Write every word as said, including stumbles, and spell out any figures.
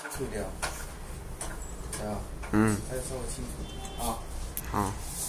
处掉，对吧？ 嗯， 还要稍微清楚啊。 好。